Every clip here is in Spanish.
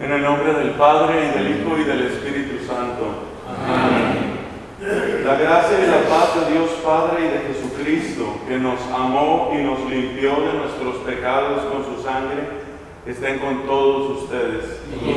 En el nombre del Padre, y del Hijo, y del Espíritu Santo. Amén. La gracia y la paz de Dios Padre y de Jesucristo, que nos amó y nos limpió de nuestros pecados con su sangre, estén con todos ustedes.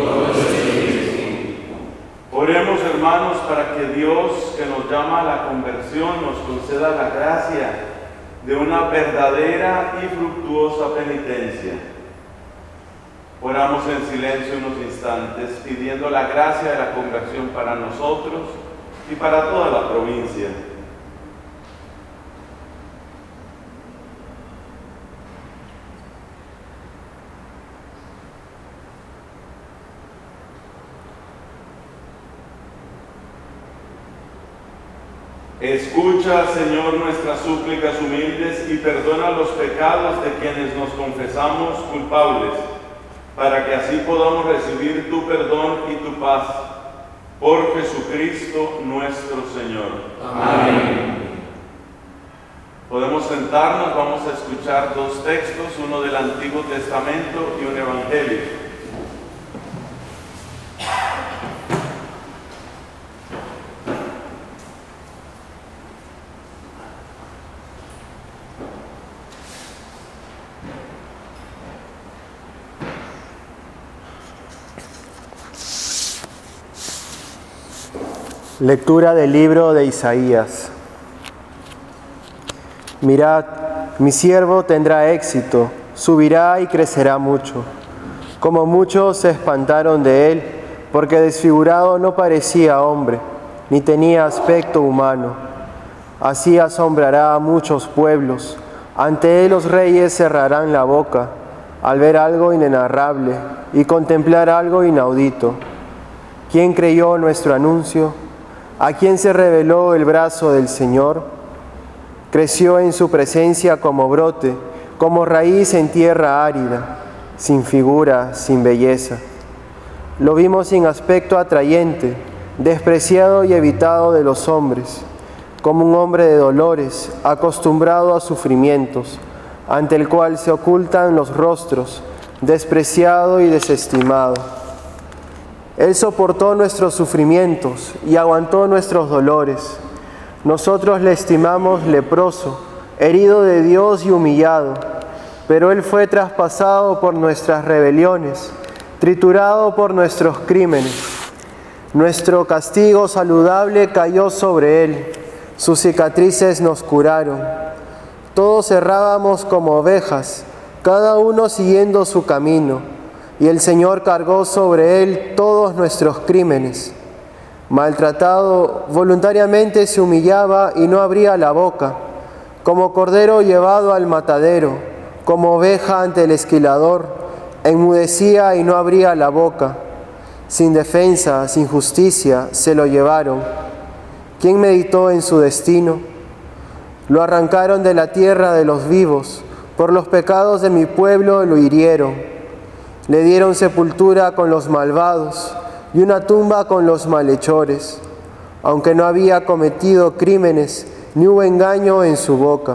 Oremos, hermanos, para que Dios, que nos llama a la conversión, nos conceda la gracia de una verdadera y fructuosa penitencia. Oramos en silencio unos instantes, pidiendo la gracia de la conversión para nosotros y para toda la provincia. Escucha, Señor, nuestras súplicas humildes y perdona los pecados de quienes nos confesamos culpables, para que así podamos recibir tu perdón y tu paz. Por Jesucristo nuestro Señor. Amén. Podemos sentarnos, vamos a escuchar dos textos, uno del Antiguo Testamento y un Evangelio. Lectura del libro de Isaías. Mirad, mi siervo tendrá éxito, subirá y crecerá mucho. Como muchos se espantaron de él, porque desfigurado no parecía hombre, ni tenía aspecto humano. Así asombrará a muchos pueblos. Ante él los reyes cerrarán la boca, al ver algo inenarrable y contemplar algo inaudito. ¿Quién creyó nuestro anuncio? ¿A quién se reveló el brazo del Señor? Creció en su presencia como brote, como raíz en tierra árida, sin figura, sin belleza. Lo vimos sin aspecto atrayente, despreciado y evitado de los hombres, como un hombre de dolores, acostumbrado a sufrimientos, ante el cual se ocultan los rostros, despreciado y desestimado. Él soportó nuestros sufrimientos y aguantó nuestros dolores. Nosotros le estimamos leproso, herido de Dios y humillado, pero Él fue traspasado por nuestras rebeliones, triturado por nuestros crímenes. Nuestro castigo saludable cayó sobre Él, sus cicatrices nos curaron. Todos errábamos como ovejas, cada uno siguiendo su camino. Y el Señor cargó sobre él todos nuestros crímenes. Maltratado, voluntariamente se humillaba y no abría la boca, como cordero llevado al matadero, como oveja ante el esquilador, enmudecía y no abría la boca. Sin defensa, sin justicia, se lo llevaron. ¿Quién meditó en su destino? Lo arrancaron de la tierra de los vivos, por los pecados de mi pueblo lo hirieron. Le dieron sepultura con los malvados y una tumba con los malhechores, aunque no había cometido crímenes ni hubo engaño en su boca.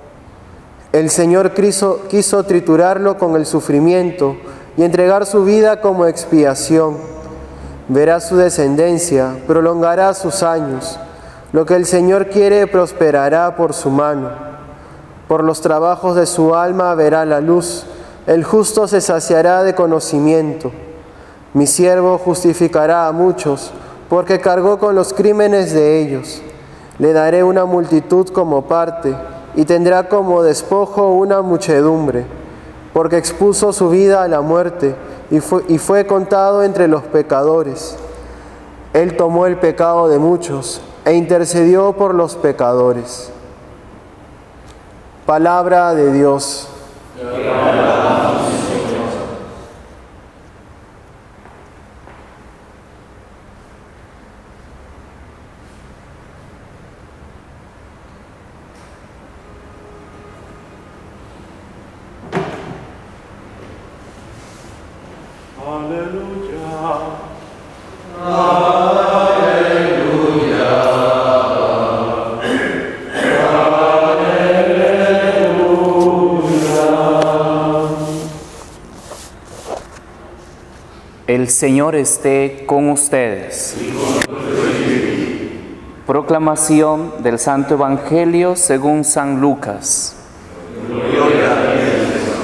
El Señor quiso triturarlo con el sufrimiento y entregar su vida como expiación. Verá su descendencia, prolongará sus años. Lo que el Señor quiere prosperará por su mano. Por los trabajos de su alma verá la luz. El justo se saciará de conocimiento. Mi siervo justificará a muchos, porque cargó con los crímenes de ellos. Le daré una multitud como parte, y tendrá como despojo una muchedumbre, porque expuso su vida a la muerte, y fue contado entre los pecadores. Él tomó el pecado de muchos, e intercedió por los pecadores. Palabra de Dios. El Señor esté con ustedes. Proclamación del Santo Evangelio según San Lucas. Gloria a ti, Señor.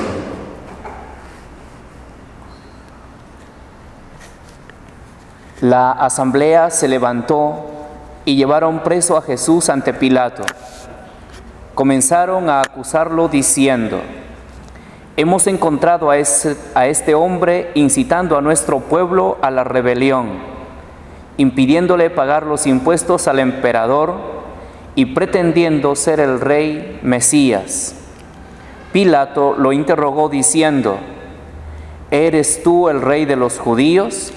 La asamblea se levantó y llevaron preso a Jesús ante Pilato. Comenzaron a acusarlo diciendo: hemos encontrado a este hombre incitando a nuestro pueblo a la rebelión, impidiéndole pagar los impuestos al emperador y pretendiendo ser el rey Mesías. Pilato lo interrogó diciendo: ¿eres tú el rey de los judíos?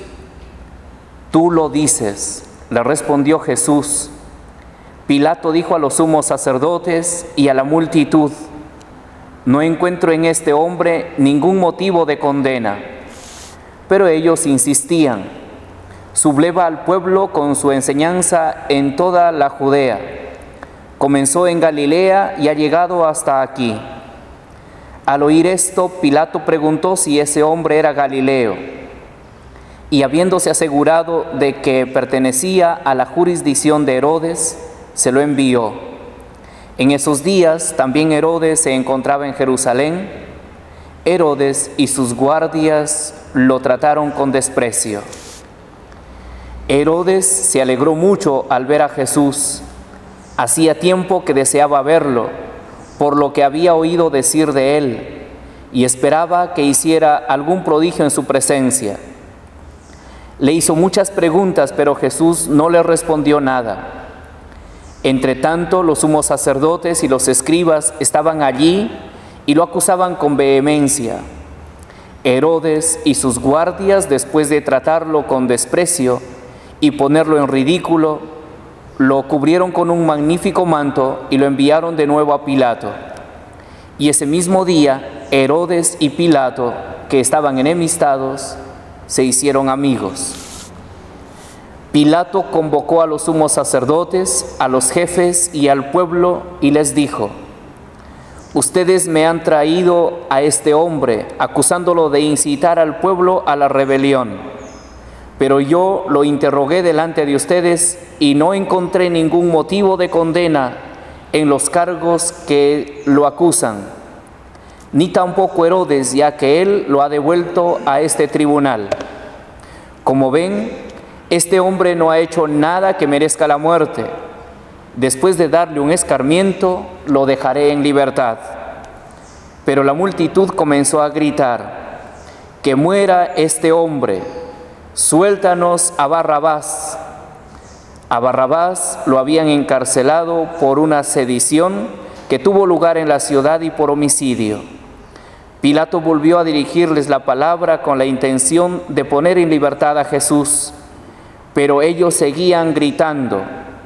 Tú lo dices, le respondió Jesús. Pilato dijo a los sumos sacerdotes y a la multitud: no encuentro en este hombre ningún motivo de condena. Pero ellos insistían: subleva al pueblo con su enseñanza en toda la Judea. Comenzó en Galilea y ha llegado hasta aquí. Al oír esto, Pilato preguntó si ese hombre era Galileo. Y habiéndose asegurado de que pertenecía a la jurisdicción de Herodes, se lo envió. En esos días también Herodes se encontraba en Jerusalén. Herodes y sus guardias lo trataron con desprecio. Herodes se alegró mucho al ver a Jesús. Hacía tiempo que deseaba verlo, por lo que había oído decir de él, y esperaba que hiciera algún prodigio en su presencia. Le hizo muchas preguntas, pero Jesús no le respondió nada. Entretanto, los sumos sacerdotes y los escribas estaban allí y lo acusaban con vehemencia. Herodes y sus guardias, después de tratarlo con desprecio y ponerlo en ridículo, lo cubrieron con un magnífico manto y lo enviaron de nuevo a Pilato. Y ese mismo día, Herodes y Pilato, que estaban enemistados, se hicieron amigos. Pilato convocó a los sumos sacerdotes, a los jefes y al pueblo y les dijo: ustedes me han traído a este hombre acusándolo de incitar al pueblo a la rebelión. Pero yo lo interrogué delante de ustedes y no encontré ningún motivo de condena en los cargos que lo acusan, ni tampoco Herodes, ya que él lo ha devuelto a este tribunal. Como ven, este hombre no ha hecho nada que merezca la muerte. Después de darle un escarmiento, lo dejaré en libertad. Pero la multitud comenzó a gritar: que muera este hombre, suéltanos a Barrabás. A Barrabás lo habían encarcelado por una sedición que tuvo lugar en la ciudad y por homicidio. Pilato volvió a dirigirles la palabra con la intención de poner en libertad a Jesús, pero ellos seguían gritando: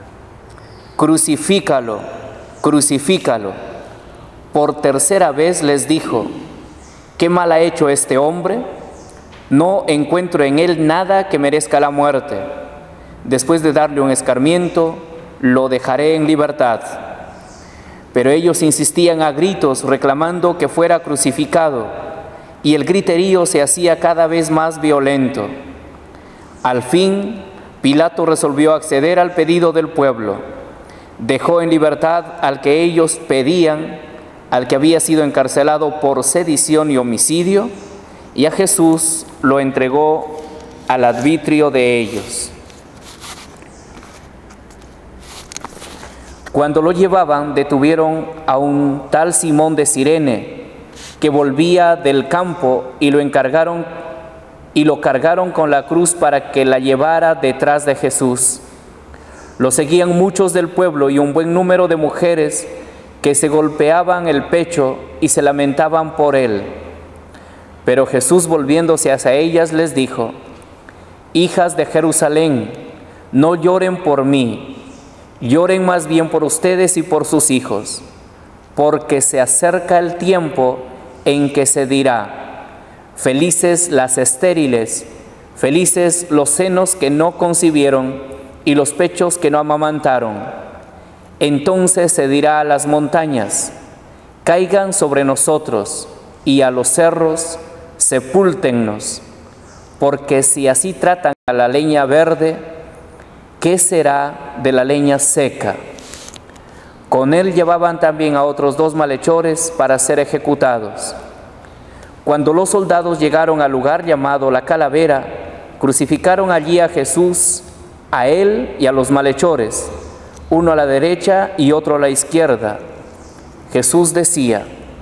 crucifícalo, crucifícalo. Por tercera vez les dijo: ¿qué mal ha hecho este hombre? No encuentro en él nada que merezca la muerte. Después de darle un escarmiento, lo dejaré en libertad. Pero ellos insistían a gritos reclamando que fuera crucificado, y el griterío se hacía cada vez más violento. Al fin, Pilato resolvió acceder al pedido del pueblo. Dejó en libertad al que ellos pedían, al que había sido encarcelado por sedición y homicidio, y a Jesús lo entregó al arbitrio de ellos. Cuando lo llevaban, detuvieron a un tal Simón de Cirene, que volvía del campo, y lo cargaron con la cruz para que la llevara detrás de Jesús. Lo seguían muchos del pueblo y un buen número de mujeres que se golpeaban el pecho y se lamentaban por él. Pero Jesús, volviéndose hacia ellas, les dijo: hijas de Jerusalén, no lloren por mí, lloren más bien por ustedes y por sus hijos, porque se acerca el tiempo en que se dirá: felices las estériles, felices los senos que no concibieron y los pechos que no amamantaron. Entonces se dirá a las montañas: caigan sobre nosotros, y a los cerros: sepúltennos. porque si así tratan a la leña verde, ¿qué será de la leña seca? Con él llevaban también a otros 2 malhechores para ser ejecutados. Cuando los soldados llegaron al lugar llamado La Calavera, crucificaron allí a Jesús, a él y a los malhechores, uno a la derecha y otro a la izquierda. Jesús decía: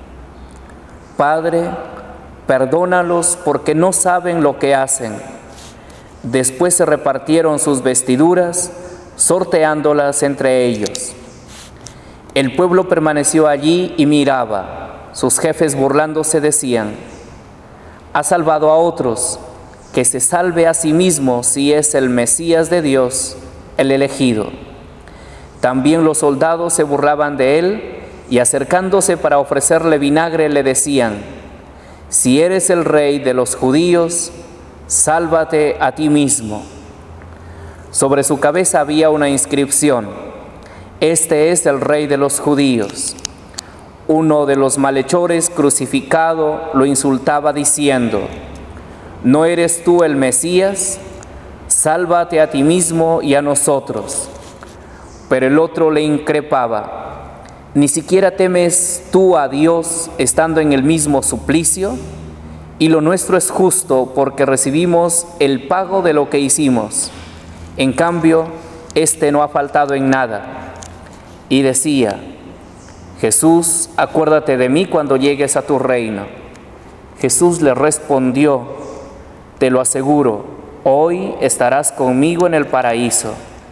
Padre, perdónalos porque no saben lo que hacen. Después se repartieron sus vestiduras, sorteándolas entre ellos. El pueblo permaneció allí y miraba. Sus jefes, burlándose, decían: ha salvado a otros, que se salve a sí mismo si es el Mesías de Dios, el elegido. También los soldados se burlaban de él y, acercándose para ofrecerle vinagre, le decían: si eres el rey de los judíos, sálvate a ti mismo. Sobre su cabeza había una inscripción: este es el rey de los judíos. Uno de los malhechores crucificado lo insultaba diciendo: ¿no eres tú el Mesías? Sálvate a ti mismo y a nosotros. Pero el otro le increpaba: ¿ni siquiera temes tú a Dios estando en el mismo suplicio? Y lo nuestro es justo porque recibimos el pago de lo que hicimos. En cambio, este no ha faltado en nada. Y decía: Jesús, acuérdate de mí cuando llegues a tu reino. Jesús le respondió: te lo aseguro, hoy estarás conmigo en el paraíso.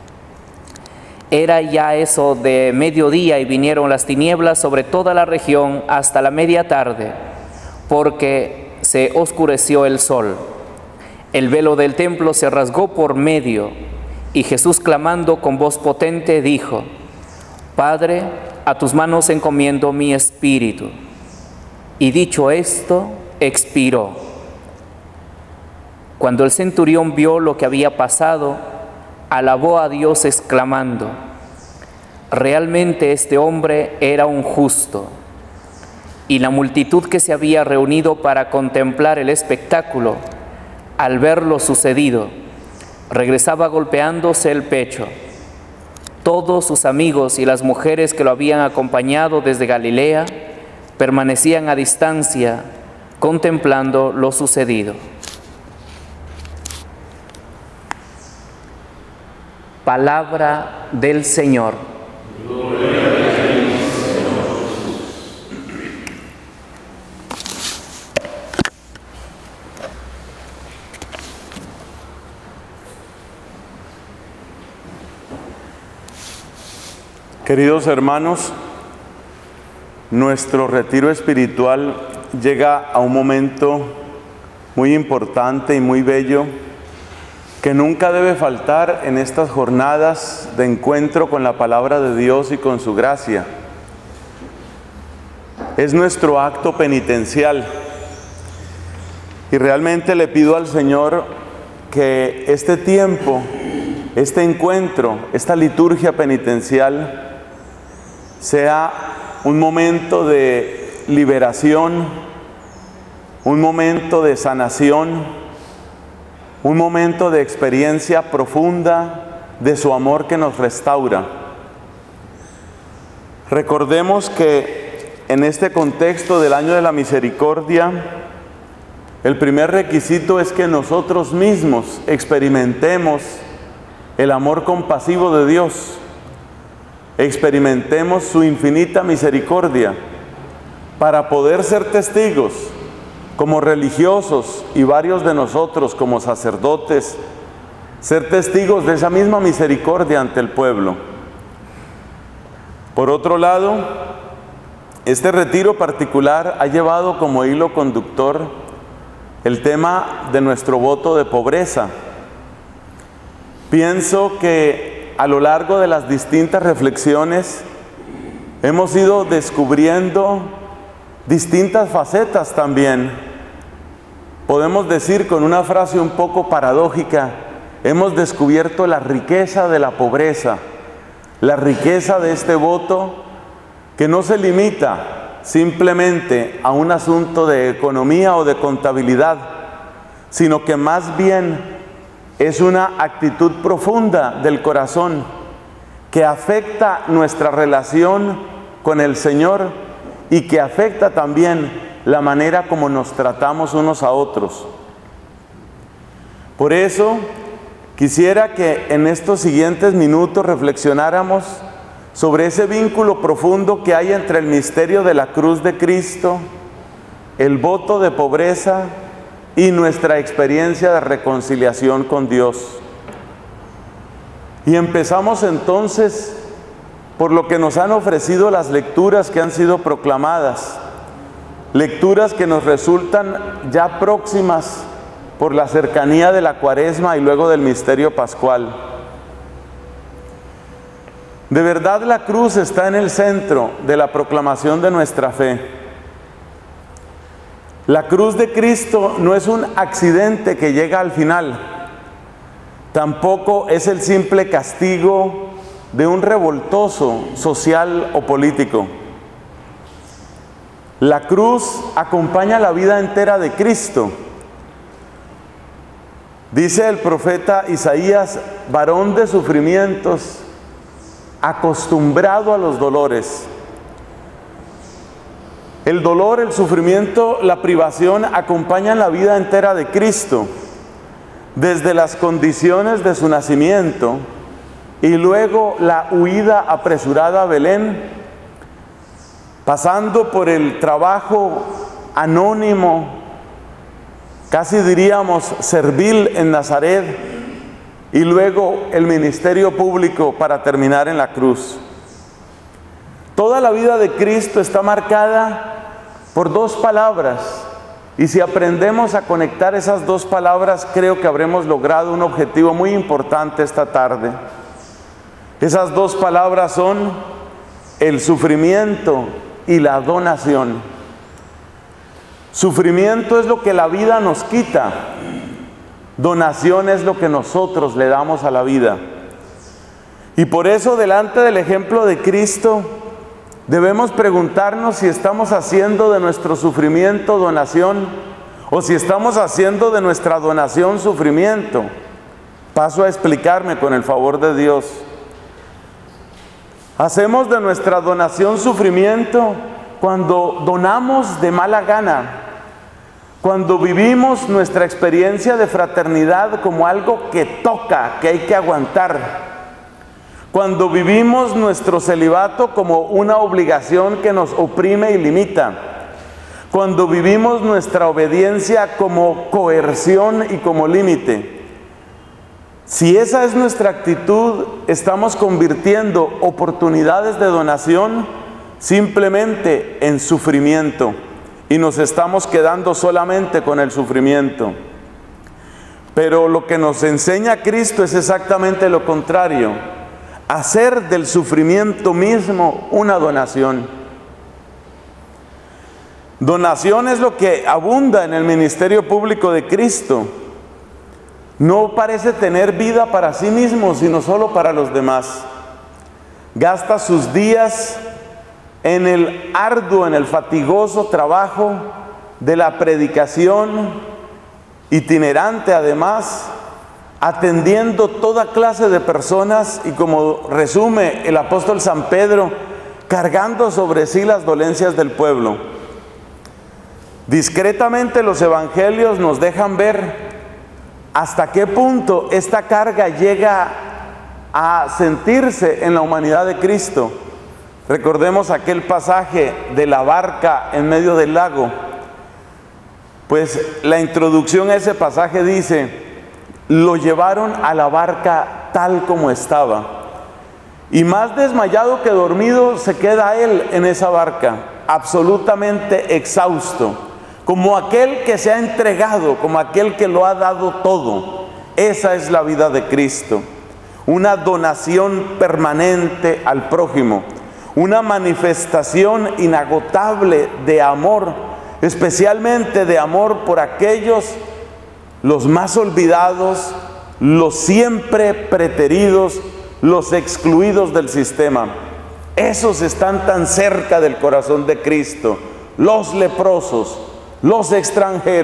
Era ya eso de mediodía y vinieron las tinieblas sobre toda la región hasta la media tarde, porque se oscureció el sol. El velo del templo se rasgó por medio, y Jesús, clamando con voz potente, dijo: Padre, a tus manos encomiendo mi espíritu. Y dicho esto, expiró. Cuando el centurión vio lo que había pasado, alabó a Dios exclamando: realmente este hombre era un justo. Y la multitud que se había reunido para contemplar el espectáculo, al ver lo sucedido, regresaba golpeándose el pecho. Todos sus amigos y las mujeres que lo habían acompañado desde Galilea permanecían a distancia, contemplando lo sucedido. Palabra del Señor. Gloria a ti, Señor. Queridos hermanos, nuestro retiro espiritual llega a un momento muy importante y muy bello que nunca debe faltar en estas jornadas de encuentro con la palabra de Dios y con su gracia. Es nuestro acto penitencial y realmente le pido al Señor que este tiempo, este encuentro, esta liturgia penitencial sea un momento de liberación, un momento de sanación, un momento de experiencia profunda de su amor que nos restaura. Recordemos que en este contexto del Año de la Misericordia, el primer requisito es que nosotros mismos experimentemos el amor compasivo de Dios, experimentemos su infinita misericordia para poder ser testigos como religiosos y varios de nosotros como sacerdotes, ser testigos de esa misma misericordia ante el pueblo. Por otro lado, este retiro particular ha llevado como hilo conductor el tema de nuestro voto de pobreza. Pienso que a lo largo de las distintas reflexiones hemos ido descubriendo distintas facetas también. Podemos decir con una frase un poco paradójica, hemos descubierto la riqueza de la pobreza, la riqueza de este voto que no se limita simplemente a un asunto de economía o de contabilidad, sino que más bien es una actitud profunda del corazón que afecta nuestra relación con el Señor y que afecta también la manera como nos tratamos unos a otros. Por eso, quisiera que en estos siguientes minutos reflexionáramos sobre ese vínculo profundo que hay entre el misterio de la cruz de Cristo, el voto de pobreza y nuestra experiencia de reconciliación con Dios. Y empezamos entonces por lo que nos han ofrecido las lecturas que han sido proclamadas, lecturas que nos resultan ya próximas por la cercanía de la Cuaresma y luego del misterio pascual. De verdad, la cruz está en el centro de la proclamación de nuestra fe. La cruz de Cristo no es un accidente que llega al final, tampoco es el simple castigo de un revoltoso social o político. La cruz acompaña la vida entera de Cristo. Dice el profeta Isaías, varón de sufrimientos, acostumbrado a los dolores. El dolor, el sufrimiento, la privación acompañan la vida entera de Cristo, desde las condiciones de su nacimiento y luego la huida apresurada a Belén, pasando por el trabajo anónimo, casi diríamos servil en Nazaret, y luego el ministerio público para terminar en la cruz. Toda la vida de Cristo está marcada por dos palabras, y si aprendemos a conectar esas dos palabras, creo que habremos logrado un objetivo muy importante esta tarde. Esas dos palabras son el sufrimiento y la donación. Sufrimiento es lo que la vida nos quita, donación es lo que nosotros le damos a la vida. Y por eso, delante del ejemplo de Cristo, debemos preguntarnos si estamos haciendo de nuestro sufrimiento donación o si estamos haciendo de nuestra donación sufrimiento. Paso a explicarme con el favor de Dios. Hacemos de nuestra donación sufrimiento cuando donamos de mala gana, cuando vivimos nuestra experiencia de fraternidad como algo que toca, que hay que aguantar, cuando vivimos nuestro celibato como una obligación que nos oprime y limita, cuando vivimos nuestra obediencia como coerción y como límite. Si esa es nuestra actitud, estamos convirtiendo oportunidades de donación simplemente en sufrimiento y nos estamos quedando solamente con el sufrimiento. Pero lo que nos enseña Cristo es exactamente lo contrario: hacer del sufrimiento mismo una donación. Donación es lo que abunda en el ministerio público de Cristo. No parece tener vida para sí mismo, sino solo para los demás. Gasta sus días en el arduo, en el fatigoso trabajo de la predicación, itinerante además, atendiendo toda clase de personas y, como resume el apóstol San Pedro, cargando sobre sí las dolencias del pueblo. Discretamente los evangelios nos dejan ver hasta qué punto esta carga llega a sentirse en la humanidad de Cristo. Recordemos aquel pasaje de la barca en medio del lago. Pues la introducción a ese pasaje dice: lo llevaron a la barca tal como estaba, y más desmayado que dormido se queda él en esa barca, absolutamente exhausto, como aquel que se ha entregado, como aquel que lo ha dado todo. Esa es la vida de Cristo, una donación permanente al prójimo, una manifestación inagotable de amor, especialmente de amor por aquellos, los más olvidados, los siempre preteridos, los excluidos del sistema. Esos están tan cerca del corazón de Cristo: los leprosos, los extranjeros,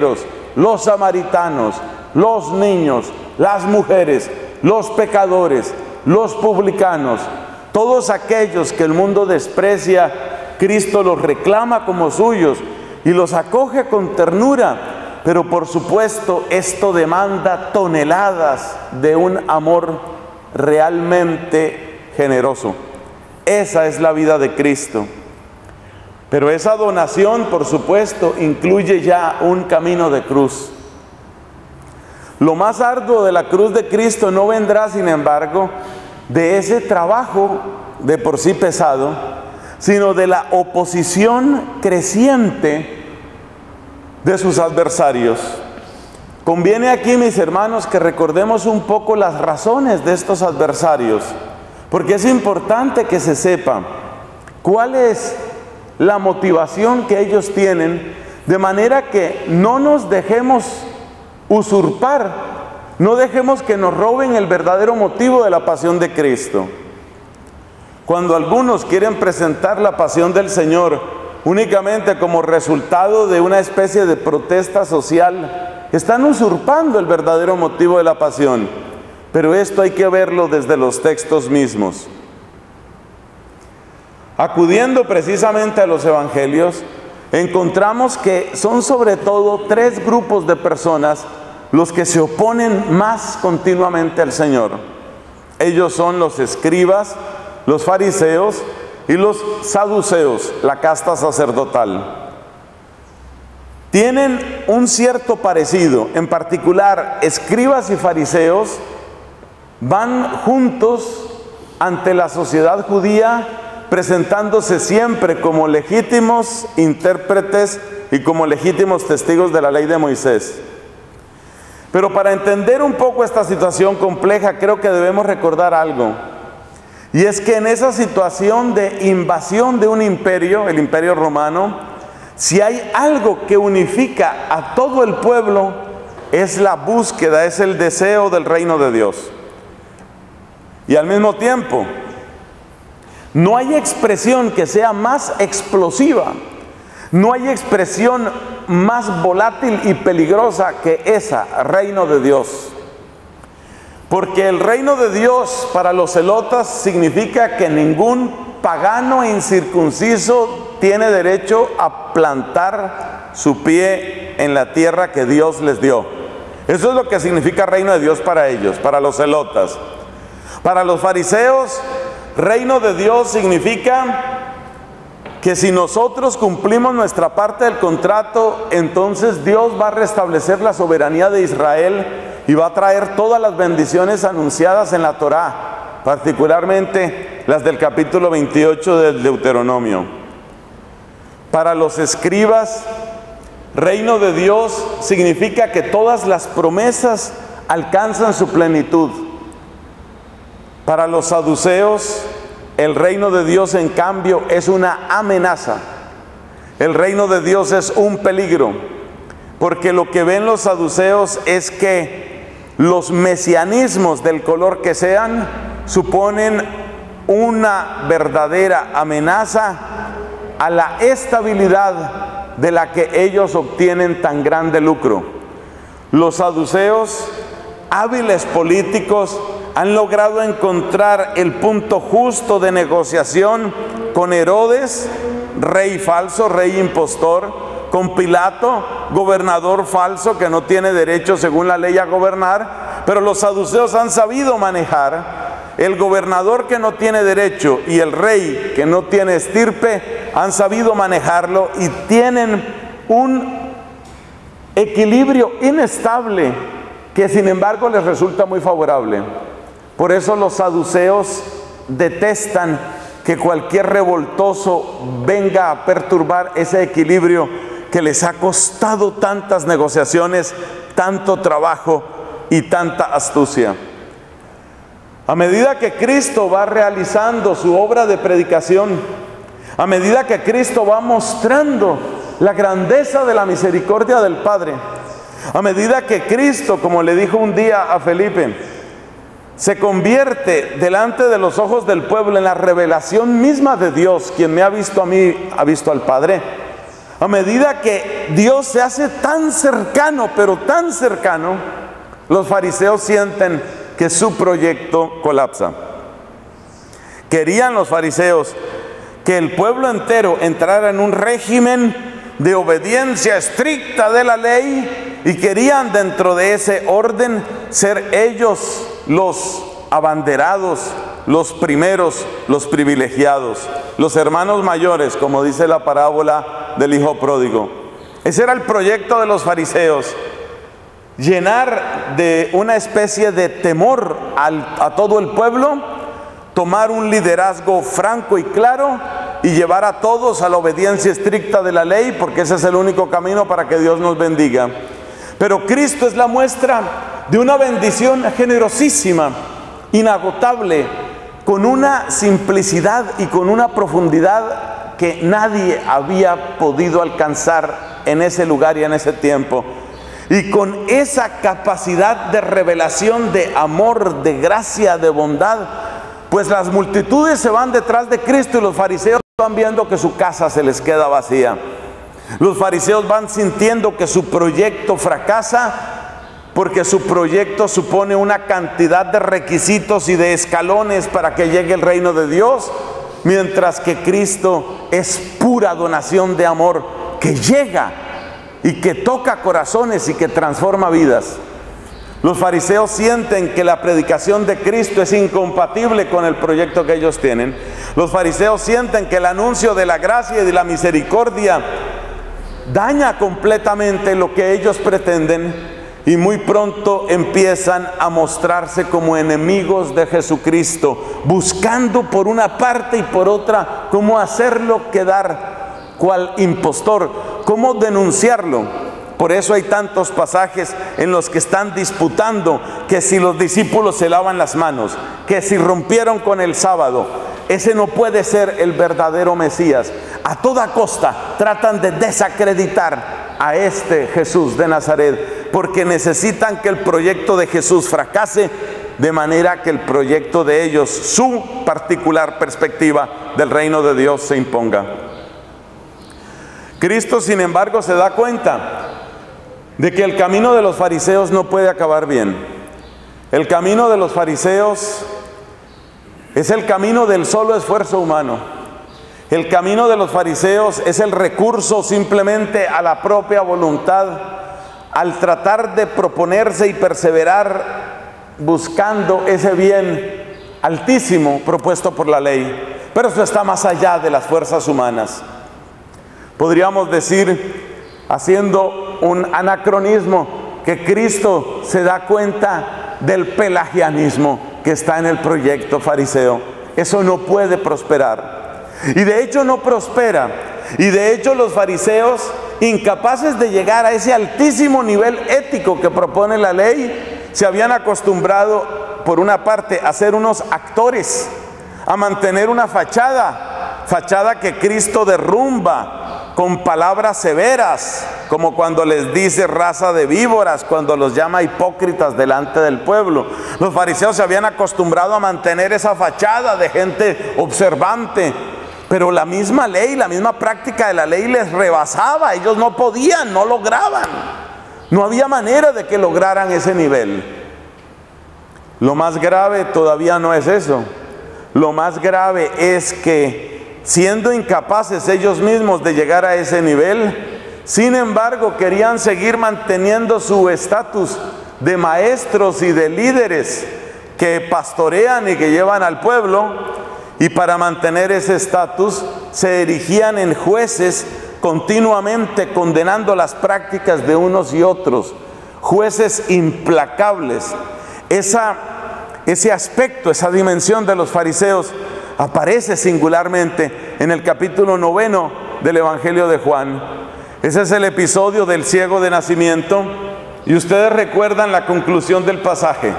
los samaritanos, los niños, las mujeres, los pecadores, los publicanos, todos aquellos que el mundo desprecia, Cristo los reclama como suyos y los acoge con ternura, pero por supuesto esto demanda toneladas de un amor realmente generoso. Esa es la vida de Cristo. Pero esa donación, por supuesto, incluye ya un camino de cruz. Lo más arduo de la cruz de Cristo no vendrá, sin embargo, de ese trabajo de por sí pesado, sino de la oposición creciente de sus adversarios. Conviene aquí, mis hermanos, que recordemos un poco las razones de estos adversarios, porque es importante que se sepa cuál es la motivación que ellos tienen, de manera que no nos dejemos usurpar, no dejemos que nos roben el verdadero motivo de la pasión de Cristo. Cuando algunos quieren presentar la pasión del Señor únicamente como resultado de una especie de protesta social, están usurpando el verdadero motivo de la pasión. Pero esto hay que verlo desde los textos mismos. Acudiendo precisamente a los evangelios, encontramos que son sobre todo tres grupos de personas los que se oponen más continuamente al Señor. Ellos son los escribas, los fariseos y los saduceos, la casta sacerdotal. Tienen un cierto parecido, en particular, escribas y fariseos van juntos ante la sociedad judía, presentándose siempre como legítimos intérpretes y como legítimos testigos de la ley de Moisés. Pero para entender un poco esta situación compleja, creo que debemos recordar algo. Y es que en esa situación de invasión de un imperio, el imperio romano, si hay algo que unifica a todo el pueblo, es la búsqueda, es el deseo del reino de Dios. Y al mismo tiempo, no hay expresión que sea más explosiva, no hay expresión más volátil y peligrosa que esa, reino de Dios. Porque el reino de Dios para los celotas significa que ningún pagano e incircunciso tiene derecho a plantar su pie en la tierra que Dios les dio. Eso es lo que significa reino de Dios para ellos, para los celotas. Para los fariseos, reino de Dios significa que si nosotros cumplimos nuestra parte del contrato, entonces Dios va a restablecer la soberanía de Israel y va a traer todas las bendiciones anunciadas en la Torá, particularmente las del capítulo 28 del Deuteronomio. Para los escribas, reino de Dios significa que todas las promesas alcanzan su plenitud. Para los saduceos, el reino de Dios, en cambio, es una amenaza. El reino de Dios es un peligro, porque lo que ven los saduceos es que los mesianismos, del color que sean, suponen una verdadera amenaza a la estabilidad de la que ellos obtienen tan grande lucro. Los saduceos, hábiles políticos, han logrado encontrar el punto justo de negociación con Herodes, rey falso, rey impostor, con Pilato, gobernador falso que no tiene derecho según la ley a gobernar. Pero los saduceos han sabido manejar el gobernador que no tiene derecho y el rey que no tiene estirpe, han sabido manejarlo y tienen un equilibrio inestable que sin embargo les resulta muy favorable. Por eso los saduceos detestan que cualquier revoltoso venga a perturbar ese equilibrio que les ha costado tantas negociaciones, tanto trabajo y tanta astucia. A medida que Cristo va realizando su obra de predicación, a medida que Cristo va mostrando la grandeza de la misericordia del Padre, a medida que Cristo, como le dijo un día a Felipe, se convierte delante de los ojos del pueblo en la revelación misma de Dios. Quien me ha visto a mí, ha visto al Padre. A medida que Dios se hace tan cercano, pero tan cercano, los fariseos sienten que su proyecto colapsa. Querían los fariseos que el pueblo entero entrara en un régimen de obediencia estricta de la ley, y querían dentro de ese orden ser ellos los abanderados, los primeros, los privilegiados, los hermanos mayores, como dice la parábola del hijo pródigo. Ese era el proyecto de los fariseos: llenar de una especie de temor a todo el pueblo, tomar un liderazgo franco y claro y llevar a todos a la obediencia estricta de la ley, porque ese es el único camino para que Dios nos bendiga. Pero Cristo es la muestra de una bendición generosísima, inagotable, con una simplicidad y con una profundidad que nadie había podido alcanzar en ese lugar y en ese tiempo. Y con esa capacidad de revelación, de amor, de gracia, de bondad, pues las multitudes se van detrás de Cristo, y los fariseos van viendo que su casa se les queda vacía. Los fariseos van sintiendo que su proyecto fracasa, porque su proyecto supone una cantidad de requisitos y de escalones para que llegue el reino de Dios, mientras que Cristo es pura donación de amor que llega y que toca corazones y que transforma vidas. Los fariseos sienten que la predicación de Cristo es incompatible con el proyecto que ellos tienen. Los fariseos sienten que el anuncio de la gracia y de la misericordia daña completamente lo que ellos pretenden, y muy pronto empiezan a mostrarse como enemigos de Jesucristo, buscando por una parte y por otra cómo hacerlo quedar cual impostor, cómo denunciarlo. Por eso hay tantos pasajes en los que están disputando que si los discípulos se lavan las manos, que si rompieron con el sábado. Ese no puede ser el verdadero Mesías. A toda costa tratan de desacreditar a este Jesús de Nazaret, porque necesitan que el proyecto de Jesús fracase, de manera que el proyecto de ellos, su particular perspectiva del reino de Dios, se imponga. Cristo, sin embargo, se da cuenta de que el camino de los fariseos no puede acabar bien. El camino de los fariseos es el camino del solo esfuerzo humano. El camino de los fariseos es el recurso simplemente a la propia voluntad, al tratar de proponerse y perseverar buscando ese bien altísimo propuesto por la ley. Pero eso está más allá de las fuerzas humanas. Podríamos decir, haciendo un anacronismo, que Cristo se da cuenta del pelagianismo que está en el proyecto fariseo. Eso no puede prosperar. Y de hecho no prospera. Y de hecho los fariseos, incapaces de llegar a ese altísimo nivel ético que propone la ley, se habían acostumbrado, por una parte, a ser unos actores, a mantener una fachada que Cristo derrumba con palabras severas, como cuando les dice raza de víboras, cuando los llama hipócritas delante del pueblo. Los fariseos se habían acostumbrado a mantener esa fachada de gente observante, pero la misma ley, la misma práctica de la ley les rebasaba. Ellos no podían, no lograban. No había manera de que lograran ese nivel. Lo más grave todavía no es eso. Lo más grave es que, siendo incapaces ellos mismos de llegar a ese nivel, sin embargo querían seguir manteniendo su estatus de maestros y de líderes que pastorean y que llevan al pueblo, y para mantener ese estatus se erigían en jueces, continuamente condenando las prácticas de unos y otros, jueces implacables. Ese aspecto, esa dimensión de los fariseos aparece singularmente en el capítulo 9 del Evangelio de Juan. Ese es el episodio del ciego de nacimiento, y ustedes recuerdan la conclusión del pasaje.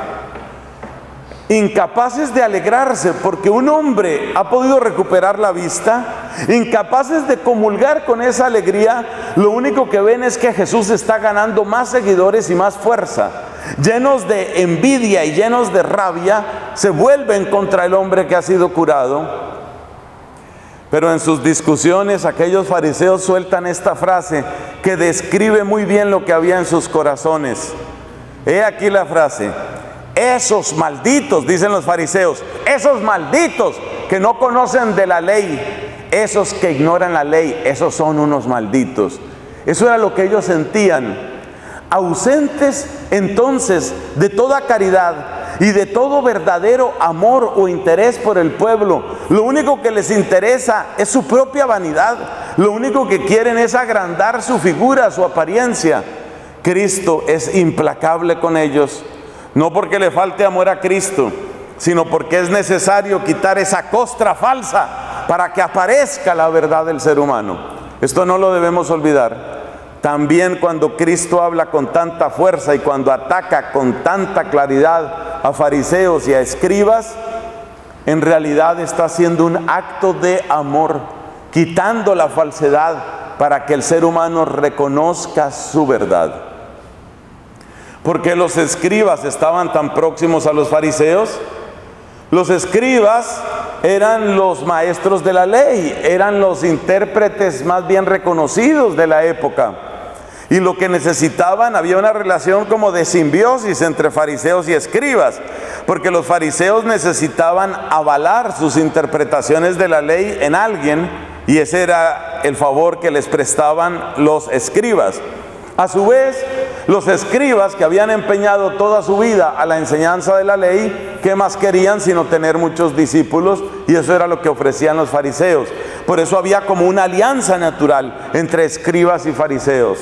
Incapaces de alegrarse porque un hombre ha podido recuperar la vista, incapaces de comulgar con esa alegría, lo único que ven es que Jesús está ganando más seguidores y más fuerza. Llenos de envidia y llenos de rabia, se vuelven contra el hombre que ha sido curado. Pero en sus discusiones aquellos fariseos sueltan esta frase que describe muy bien lo que había en sus corazones. He aquí la frase: esos malditos, dicen los fariseos, esos malditos que no conocen de la ley, esos que ignoran la ley, esos son unos malditos. Eso era lo que ellos sentían. Ausentes entonces de toda caridad y de todo verdadero amor o interés por el pueblo, lo único que les interesa es su propia vanidad, lo único que quieren es agrandar su figura, su apariencia. Cristo es implacable con ellos, no porque le falte amor a Cristo, sino porque es necesario quitar esa costra falsa para que aparezca la verdad del ser humano. Esto no lo debemos olvidar. También cuando Cristo habla con tanta fuerza y cuando ataca con tanta claridad a fariseos y a escribas, en realidad está haciendo un acto de amor, quitando la falsedad para que el ser humano reconozca su verdad. ¿Por qué los escribas estaban tan próximos a los fariseos? Los escribas eran los maestros de la ley, eran los intérpretes más bien reconocidos de la época. Y lo que necesitaban, había una relación como de simbiosis entre fariseos y escribas, porque los fariseos necesitaban avalar sus interpretaciones de la ley en alguien, y ese era el favor que les prestaban los escribas. A su vez, los escribas, que habían empeñado toda su vida a la enseñanza de la ley, ¿qué más querían sino tener muchos discípulos? Y eso era lo que ofrecían los fariseos. Por eso había como una alianza natural entre escribas y fariseos.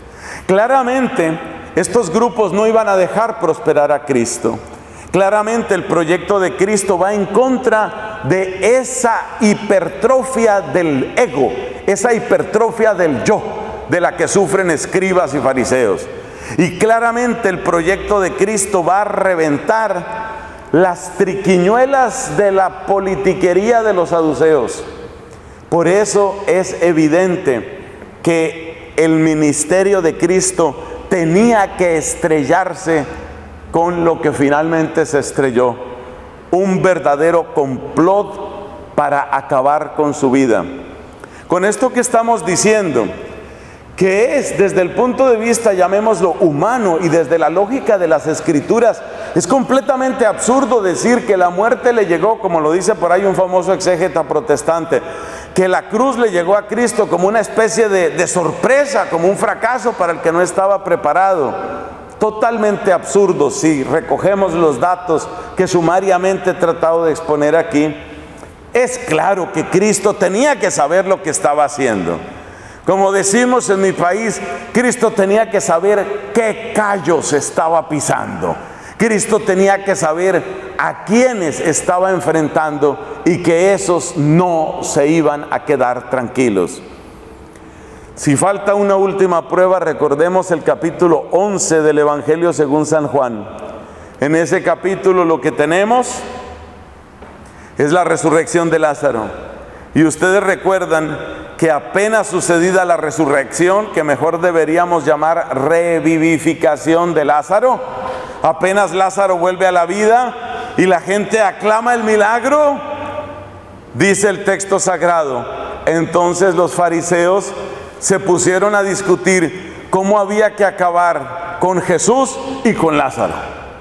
Claramente, estos grupos no iban a dejar prosperar a Cristo. Claramente el proyecto de Cristo va en contra de esa hipertrofia del ego, esa hipertrofia del yo, de la que sufren escribas y fariseos. Y claramente el proyecto de Cristo va a reventar las triquiñuelas de la politiquería de los saduceos. Por eso es evidente que el ministerio de Cristo tenía que estrellarse con lo que finalmente se estrelló: un verdadero complot para acabar con su vida. Con esto que estamos diciendo, que es desde el punto de vista, llamémoslo, humano, y desde la lógica de las Escrituras, es completamente absurdo decir que la muerte le llegó, como lo dice por ahí un famoso exégeta protestante, que la cruz le llegó a Cristo como una especie de sorpresa, como un fracaso para el que no estaba preparado. Totalmente absurdo si recogemos los datos que sumariamente he tratado de exponer aquí. Es claro que Cristo tenía que saber lo que estaba haciendo. Como decimos en mi país, Cristo tenía que saber qué callos estaba pisando. Cristo tenía que saber a quiénes estaba enfrentando y que esos no se iban a quedar tranquilos. Si falta una última prueba, recordemos el capítulo 11 del Evangelio según San Juan. En ese capítulo lo que tenemos es la resurrección de Lázaro. Y ustedes recuerdan que apenas sucedida la resurrección, que mejor deberíamos llamar revivificación de Lázaro, apenas Lázaro vuelve a la vida y la gente aclama el milagro, dice el texto sagrado, entonces los fariseos se pusieron a discutir cómo había que acabar con Jesús y con Lázaro.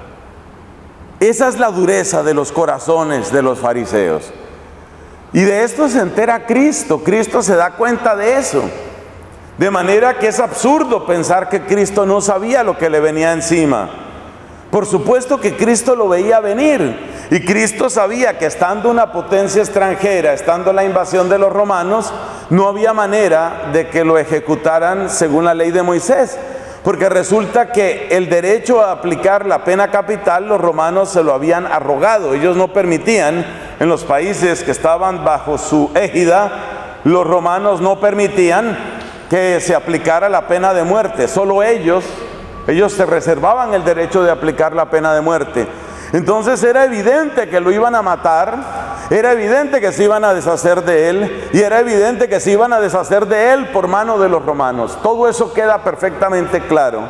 Esa es la dureza de los corazones de los fariseos. Y de esto se entera Cristo. Cristo se da cuenta de eso. De manera que es absurdo pensar que Cristo no sabía lo que le venía encima. Por supuesto que Cristo lo veía venir. Y Cristo sabía que estando una potencia extranjera, estando la invasión de los romanos, no había manera de que lo ejecutaran según la ley de Moisés. Porque resulta que el derecho a aplicar la pena capital los romanos se lo habían arrogado. Ellos no permitían, en los países que estaban bajo su égida, los romanos no permitían que se aplicara la pena de muerte. Solo ellos se reservaban el derecho de aplicar la pena de muerte. Entonces era evidente que lo iban a matar, era evidente que se iban a deshacer de él, y era evidente que se iban a deshacer de él por mano de los romanos. Todo eso queda perfectamente claro.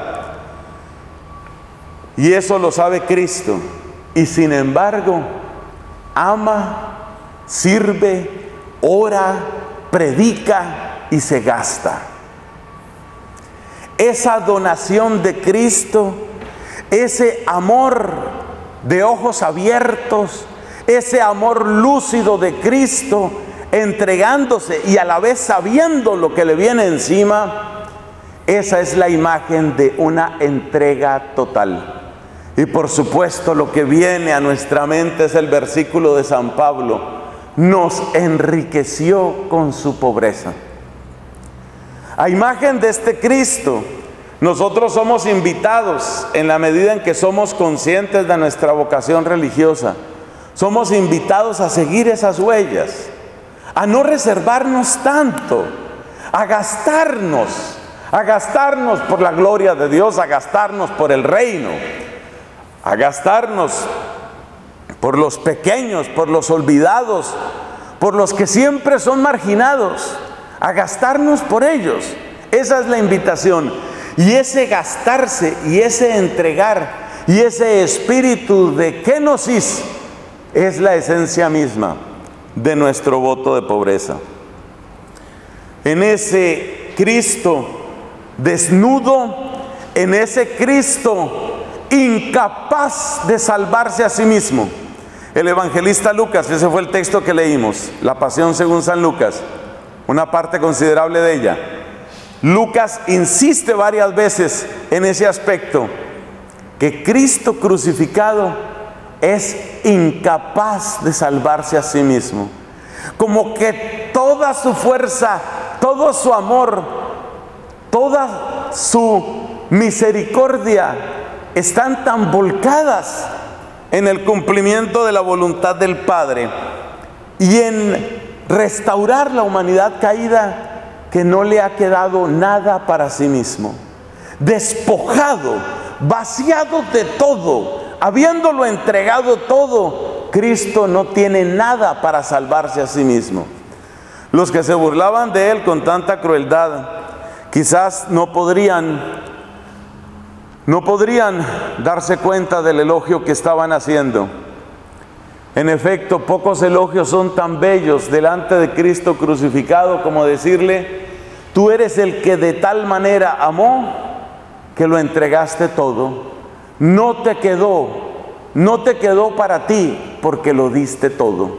Y eso lo sabe Cristo. Y sin embargo, ama, sirve, ora, predica y se gasta. Esa donación de Cristo, ese amor de ojos abiertos, ese amor lúcido de Cristo, entregándose y a la vez sabiendo lo que le viene encima, esa es la imagen de una entrega total. Y por supuesto lo que viene a nuestra mente es el versículo de San Pablo: nos enriqueció con su pobreza. A imagen de este Cristo, nosotros somos invitados, en la medida en que somos conscientes de nuestra vocación religiosa, somos invitados a seguir esas huellas, a no reservarnos tanto, a gastarnos por la gloria de Dios, a gastarnos por el reino, a gastarnos por los pequeños, por los olvidados, por los que siempre son marginados, a gastarnos por ellos. Esa es la invitación. Y ese gastarse y ese entregar y ese espíritu de kenosis es la esencia misma de nuestro voto de pobreza. En ese Cristo desnudo, en ese Cristo incapaz de salvarse a sí mismo. El evangelista Lucas, ese fue el texto que leímos, la Pasión según San Lucas, una parte considerable de ella. Lucas insiste varias veces en ese aspecto, que Cristo crucificado es incapaz de salvarse a sí mismo. Como que toda su fuerza, todo su amor, toda su misericordia están tan volcadas en el cumplimiento de la voluntad del Padre y en restaurar la humanidad caída, que no le ha quedado nada para sí mismo. Despojado, vaciado de todo, habiéndolo entregado todo, Cristo no tiene nada para salvarse a sí mismo. Los que se burlaban de él con tanta crueldad, quizás no podrían darse cuenta del elogio que estaban haciendo. En efecto, pocos elogios son tan bellos delante de Cristo crucificado como decirle: tú eres el que de tal manera amó que lo entregaste todo. No te quedó para ti, porque lo diste todo.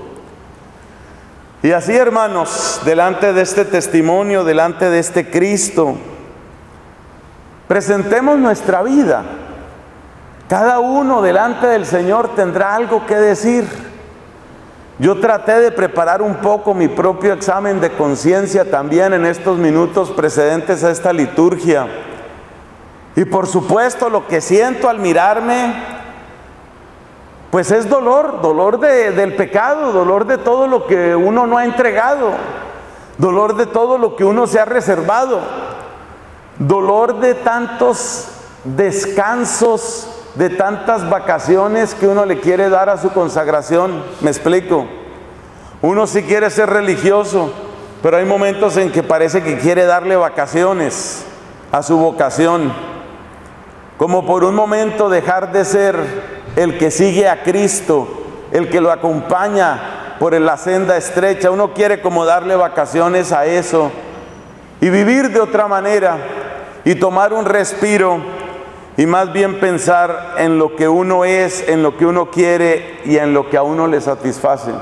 Y así, hermanos, delante de este testimonio, delante de este Cristo, presentemos nuestra vida. Cada uno delante del Señor tendrá algo que decir. Yo traté de preparar un poco mi propio examen de conciencia también en estos minutos precedentes a esta liturgia. Y por supuesto lo que siento al mirarme, pues es dolor del pecado, dolor de todo lo que uno no ha entregado, dolor de todo lo que uno se ha reservado, dolor de tantos descansos, de tantas vacaciones que uno le quiere dar a su consagración. Me explico. Uno sí quiere ser religioso, pero hay momentos en que parece que quiere darle vacaciones a su vocación, como por un momento dejar de ser el que sigue a Cristo, el que lo acompaña por la senda estrecha. Uno quiere como darle vacaciones a eso y vivir de otra manera y tomar un respiro y más bien pensar en lo que uno es, en lo que uno quiere y en lo que a uno le satisface.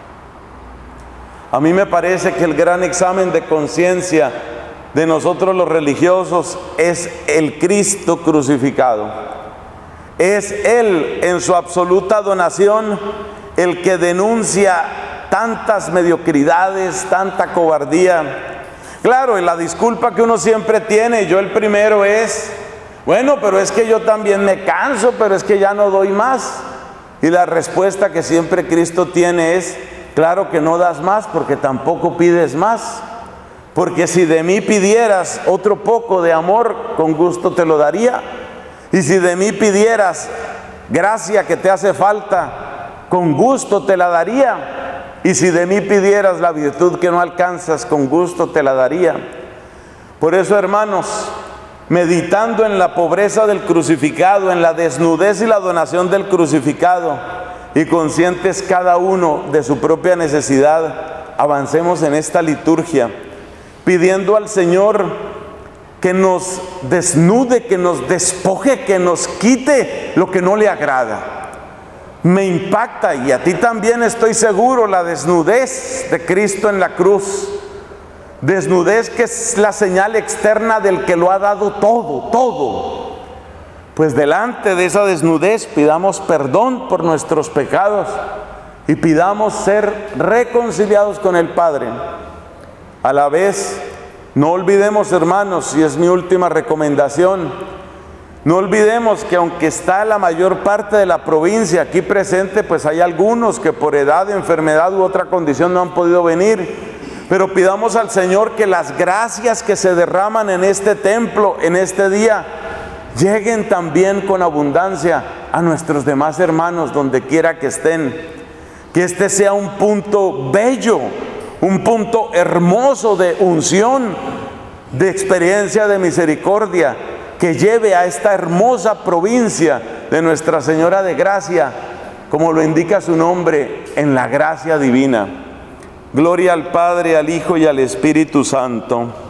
A mí me parece que el gran examen de conciencia de nosotros los religiosos es el Cristo crucificado. Es Él en su absoluta donación el que denuncia tantas mediocridades, tanta cobardía. Claro, y la disculpa que uno siempre tiene, yo el primero, es: bueno, pero es que yo también me canso, pero es que ya no doy más. Y la respuesta que siempre Cristo tiene es: claro que no das más, porque tampoco pides más. Porque si de mí pidieras otro poco de amor, con gusto te lo daría. Y si de mí pidieras gracia que te hace falta, con gusto te la daría. Y si de mí pidieras la virtud que no alcanzas, con gusto te la daría. Por eso, hermanos, meditando en la pobreza del crucificado, en la desnudez y la donación del crucificado, y conscientes cada uno de su propia necesidad, avancemos en esta liturgia, pidiendo al Señor que nos desnude, que nos despoje, que nos quite lo que no le agrada. Me impacta, y a ti también estoy seguro, la desnudez de Cristo en la cruz. Desnudez que es la señal externa del que lo ha dado todo, todo. Pues delante de esa desnudez pidamos perdón por nuestros pecados y pidamos ser reconciliados con el Padre. A la vez, no olvidemos, hermanos, y es mi última recomendación, no olvidemos que aunque está la mayor parte de la provincia aquí presente, pues hay algunos que por edad, enfermedad u otra condición no han podido venir. Pero pidamos al Señor que las gracias que se derraman en este templo, en este día, lleguen también con abundancia a nuestros demás hermanos donde quiera que estén. Que este sea un punto bello, un punto hermoso de unción, de experiencia de misericordia, que lleve a esta hermosa provincia de Nuestra Señora de Gracia, como lo indica su nombre, en la gracia divina. Gloria al Padre, al Hijo y al Espíritu Santo.